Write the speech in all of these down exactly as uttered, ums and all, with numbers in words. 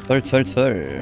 철철철.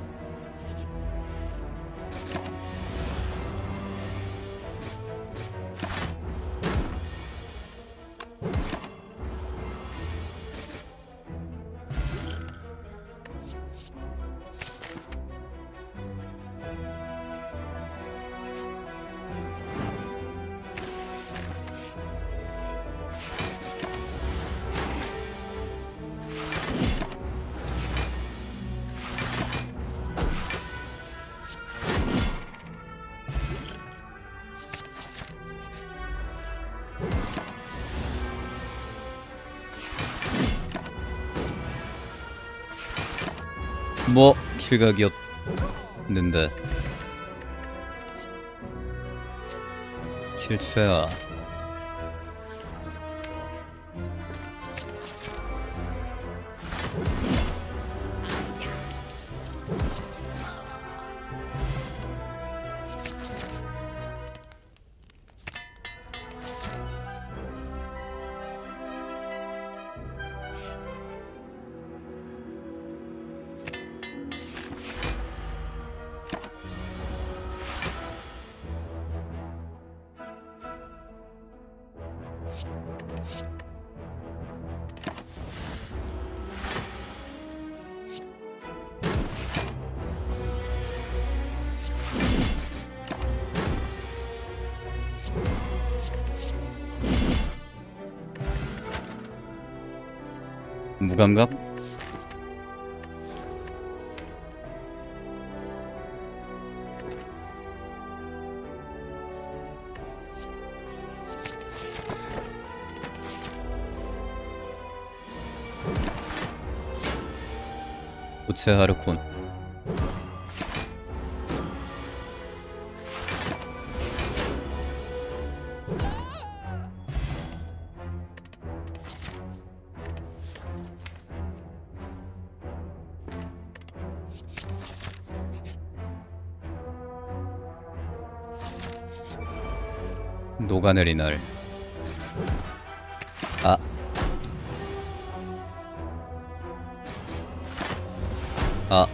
뭐 킬각이었는데 킬체야. 무감각? 고체 하르콘. 녹아내린 알. 아. 아.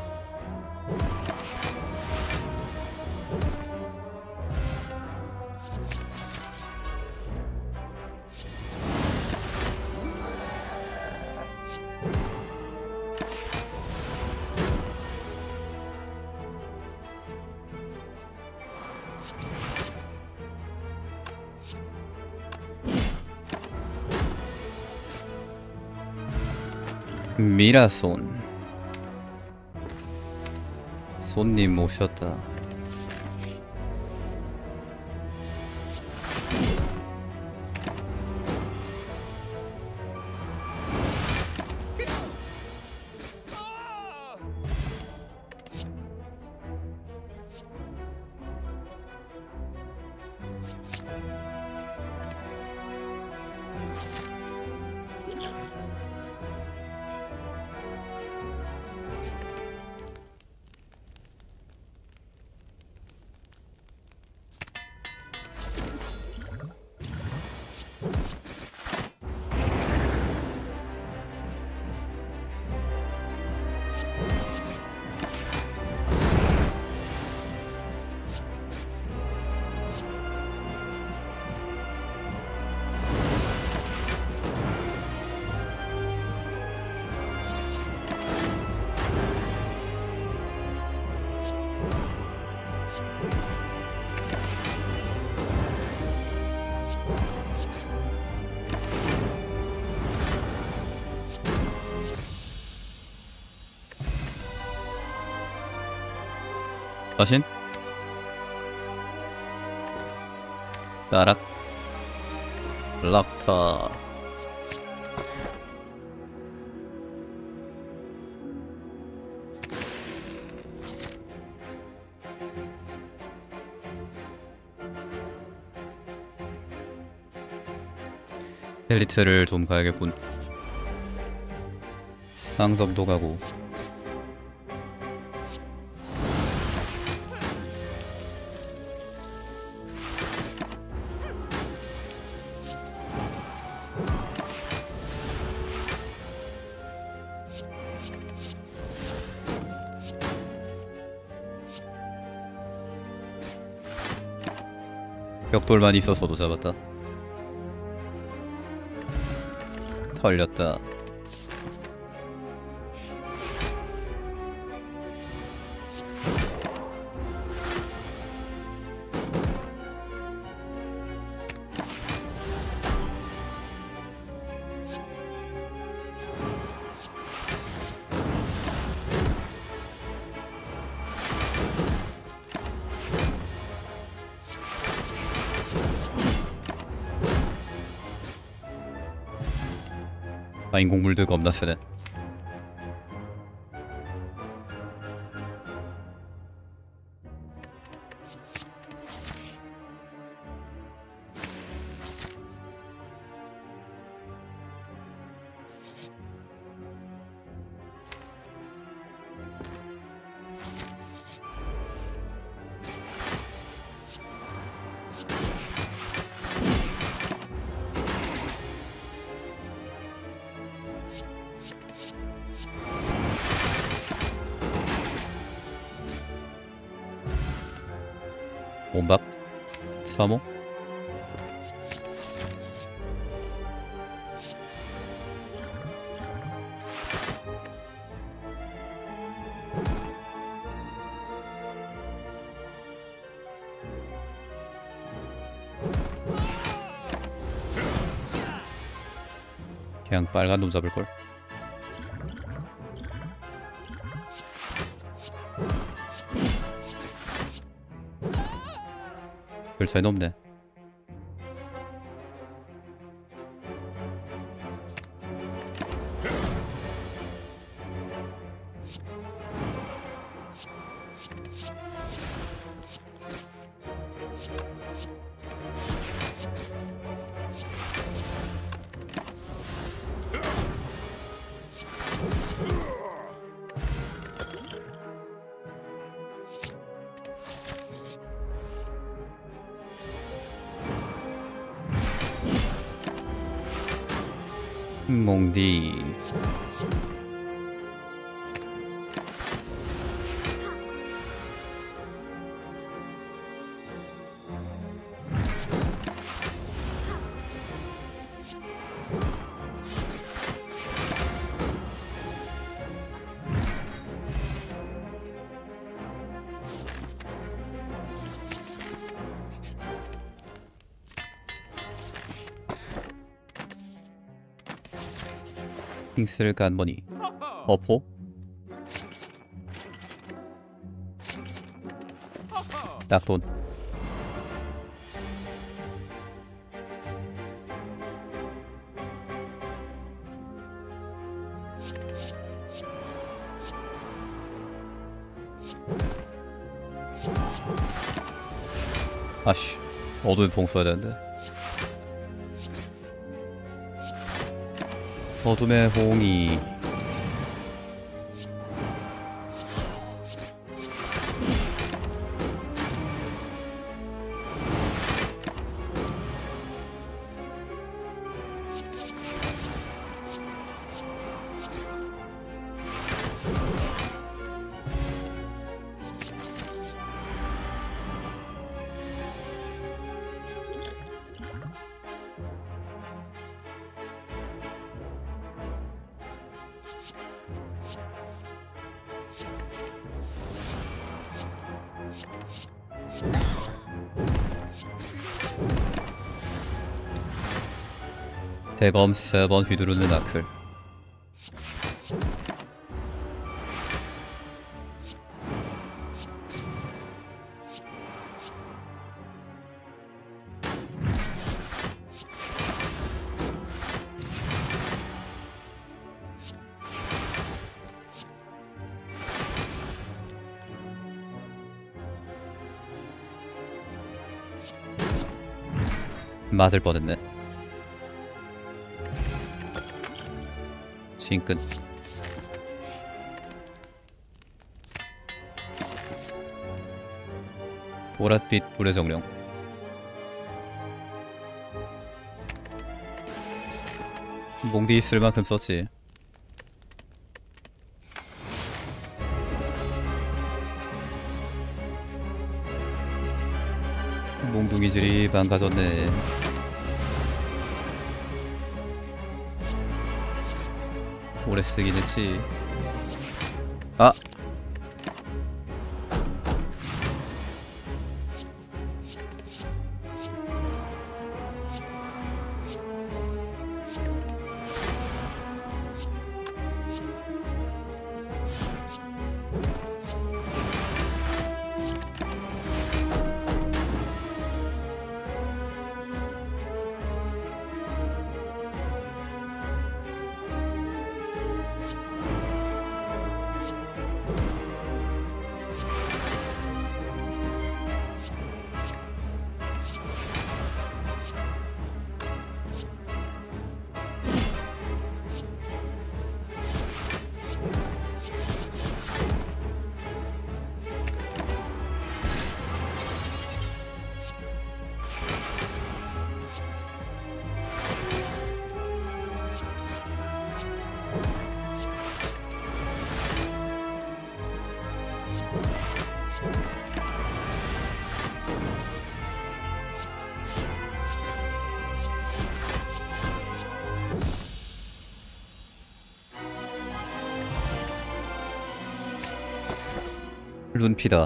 미라손. 손님 오셨다. 자신? 따락 락타. 엘리트를 좀 가야겠군. 상점도 가고. 벽돌만 있었어도 잡았다. 털렸다. 아, 인공물들 겁나 세네. 온밥? 사모? 그냥 빨간 놈 잡을걸? 별 차이는 없네. 몽디. 핑스를 간보니 어포? 딱돈. 아씨, 어두운 봉 써야 되는데. 어둠의 홍이. 대검 세 번 휘두르는 아클. 맞을 뻔했네. 징끈. 보랏빛 불의 정령. 몽디 있을 만큼 썼지. 몽둥이질이 망가졌네. 오래 쓰긴 했지. 아! 룬피다.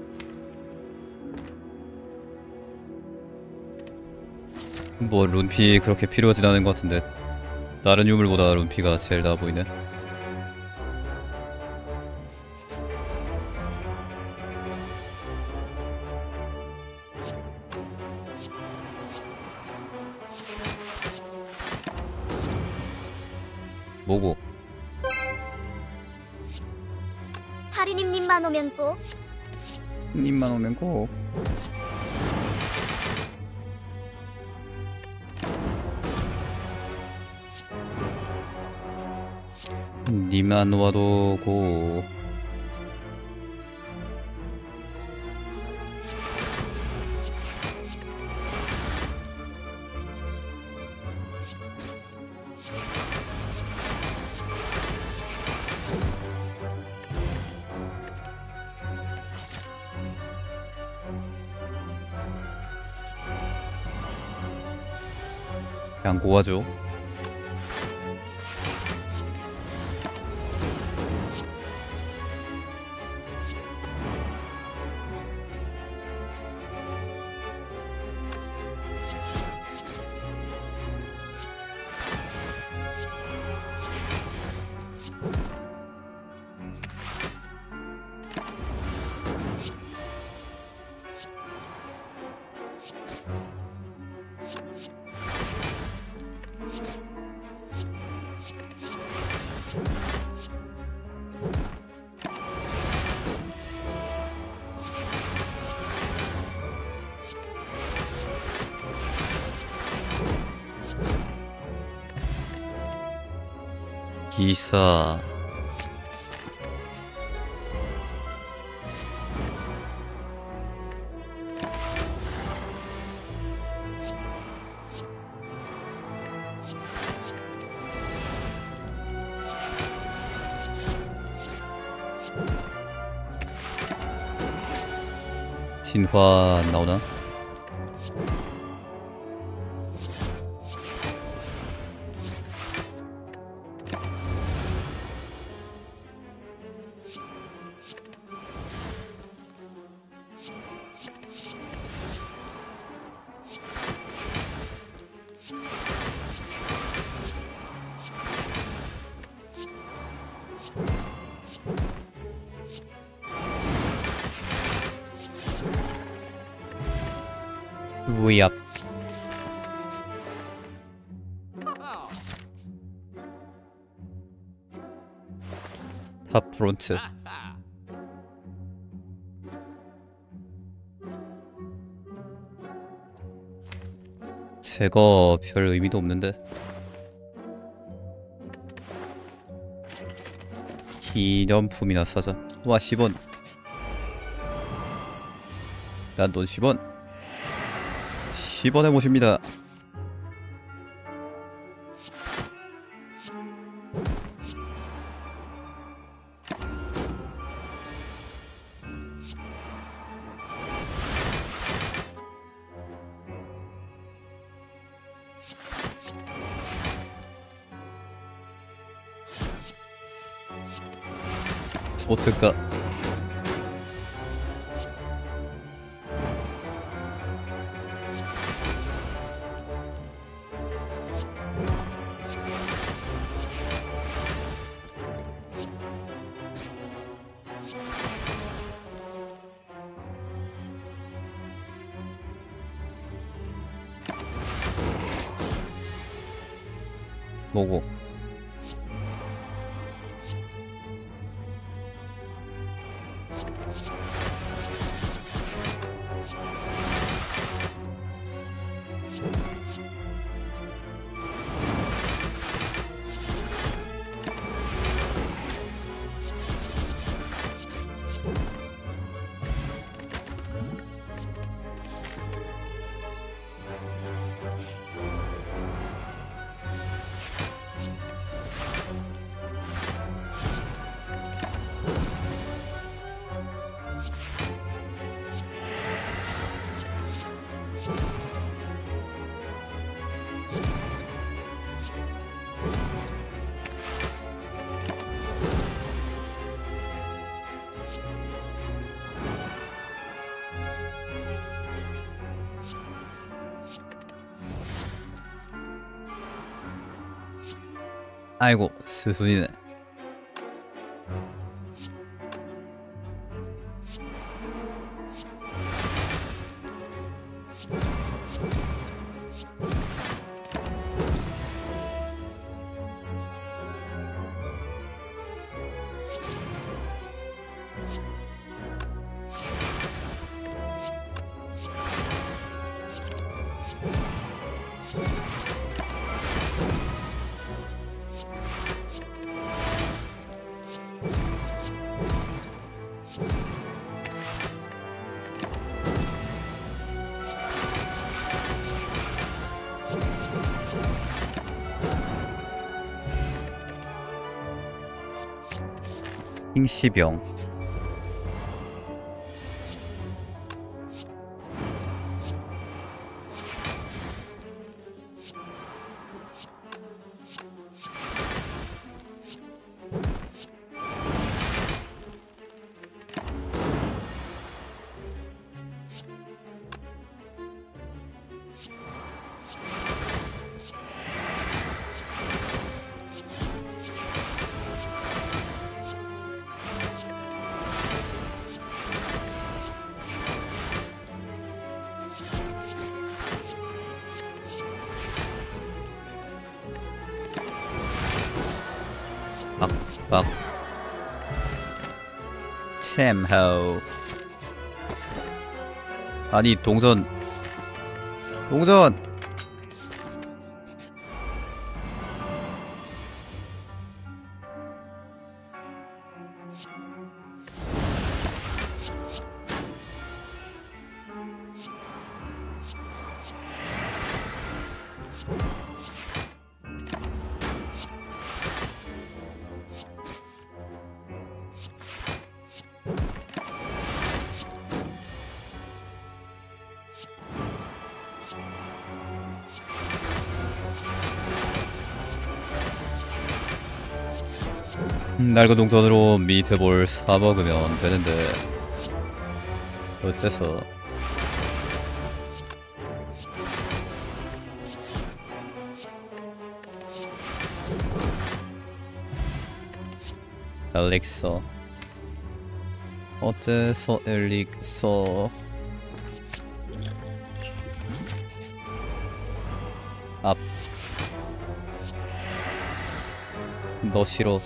뭐 룬피 그렇게 필요하진 않은 것 같은데 다른 유물보다 룬피가 제일 나아 보이네. 뭐고? 하리님님만 오면 꼭. 님만 오면 꼭. 니만 와도 고. 그냥 고와줘. 기사. 진화 안 나오나? 위압. 탑 프론트. 제거 별 의미도 없는데. 기념품이나 사자. 와 십 원. 난 돈 십 원. 십 원에 모십니다. 스포츠카. 뭐고? 아이고, 스순이네. 흰시병. 빡빡. 챔호. 아니 동선 동선 낡은 동선으로 미트볼 사 먹으면 되는데 어째서. 엘릭서 어째서 엘릭서. 앞. 너 싫어.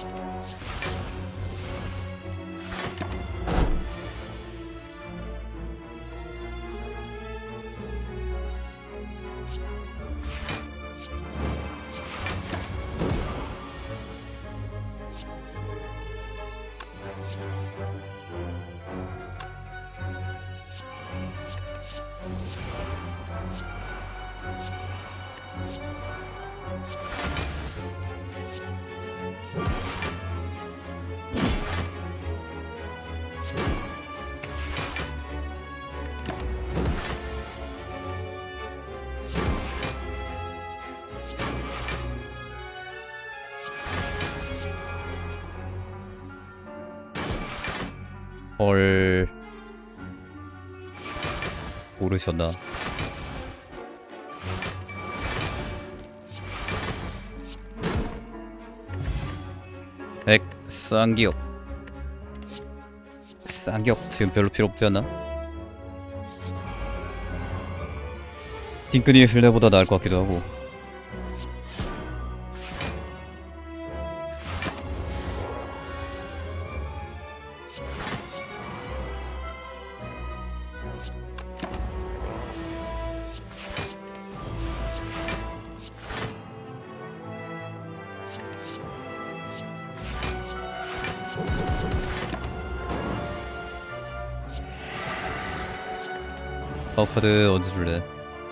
헐. 모르셨나? 액 쌍기역. 쌍기역 지금 별로 필요 없지 않나? 딩크니 실내보다 나을 것 같기도 하고. 파워카드 언제 줄래?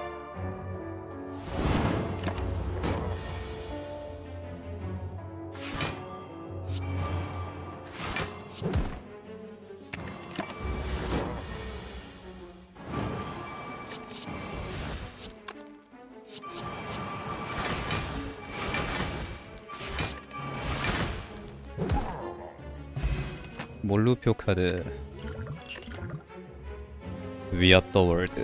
몰루표 카드. 위압 더 월드.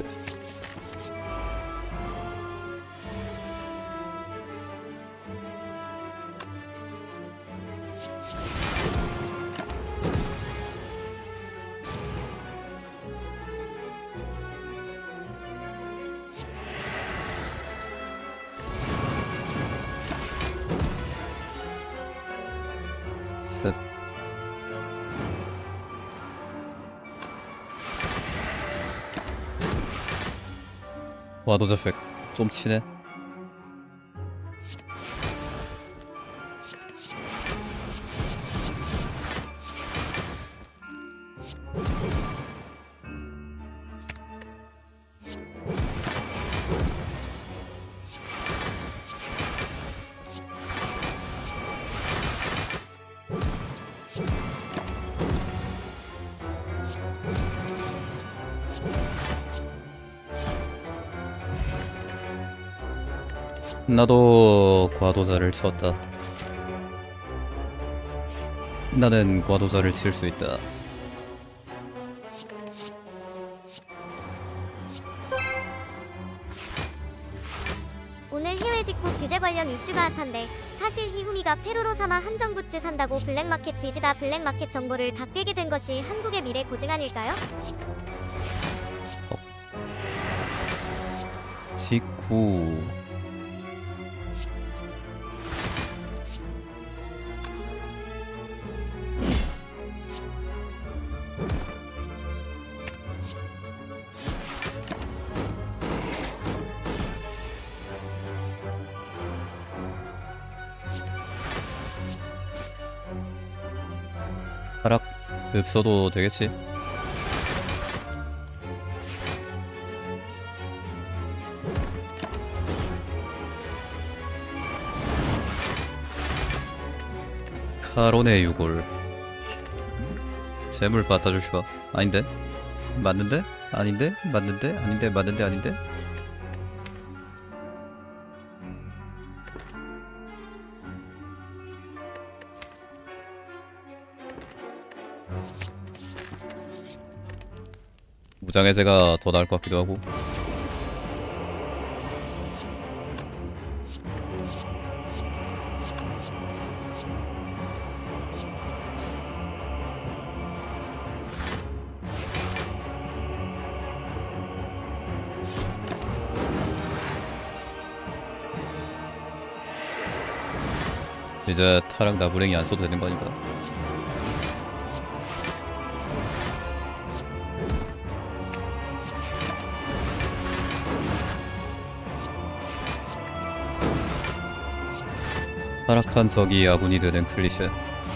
습. 와도자 팩. 좀 치네. 나도 과도자를 쳤다. 나는 과도자를 칠 수 있다. 오늘 해외 직구 규제 관련 이슈가 핫한데 사실 히후미가 페루로사마 한정 굿즈 산다고 블랙마켓 뒤지다 블랙마켓 정보를 다 깨게 된 것이 한국의 미래 고증 아닐까요? 직구. 하락 읍서도 되겠지? 카론의 유골. 재물 받아주시봐. 아닌데? 맞는데? 아닌데? 맞는데? 아닌데? 맞는데? 아닌데? 무장해제가 더 나을 것 같기도 하고. 이제 타락 나부랭이 안 써도 되는 거 아닌가? 타락한 적이 아군이 되는 클리셰.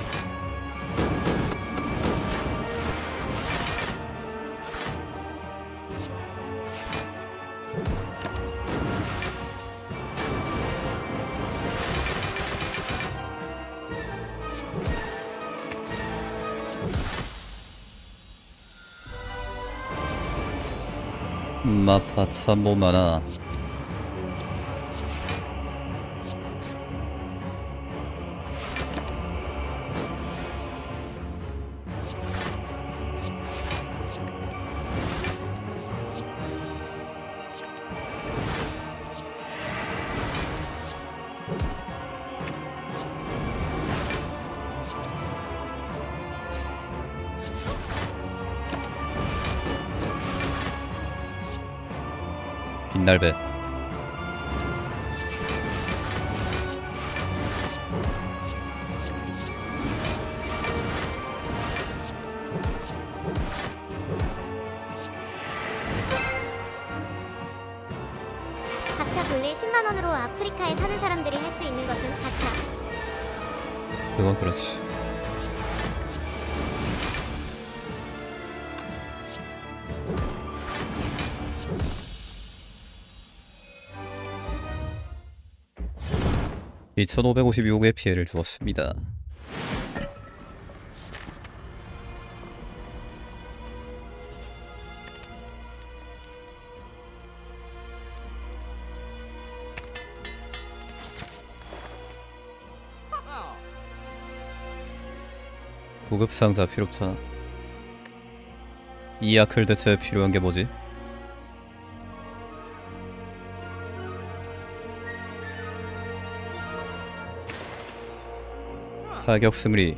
마파 참모 많아. 빛날배. 가차 돌릴 십만 원으로 아프리카에 사는 사람들이 할 수 있는 것은 가차. 그건 그렇지. 이천오백오십육 개의 피해를 주었습니다. 고급 상자 필요없잖아. 이 약을 대체 필요한 게 뭐지? 타격 승리.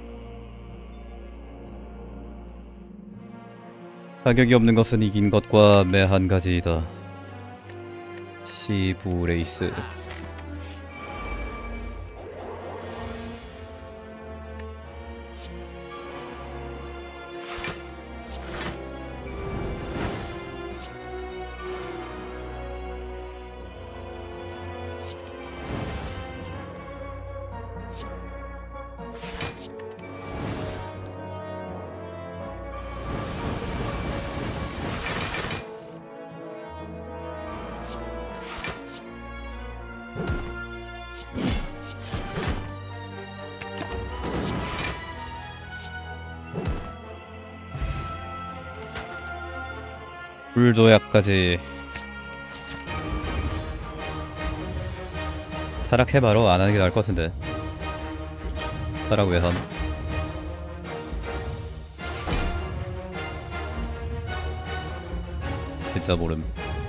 타격이 없는 것은 이긴 것과 매 한 가지이다. 시브레이스. 불조약까지. 타락해바로 안하는 게 나을 것 같은데. 타락 외선. 진짜 모름.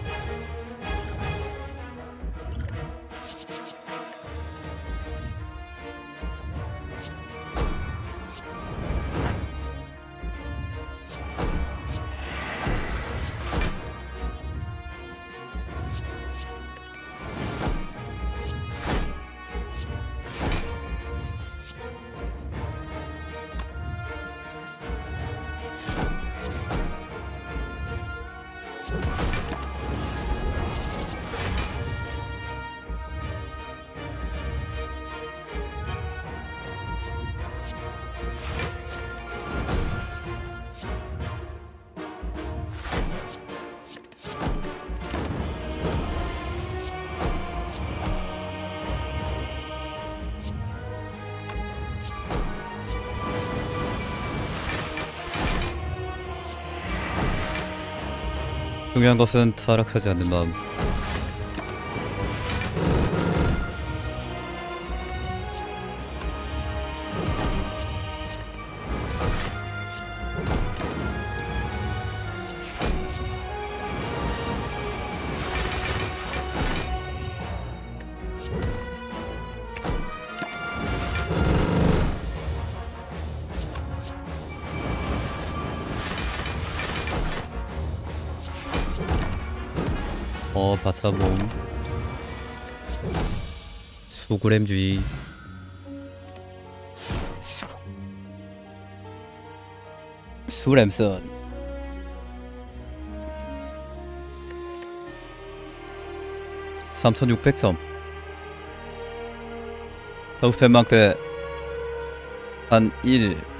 중요한 것은 타락하지 않는 마음. 어, 바차봄. 수구렘주의. 수... 수렘선. 삼천육백 점. 더우스텐 망대 한 일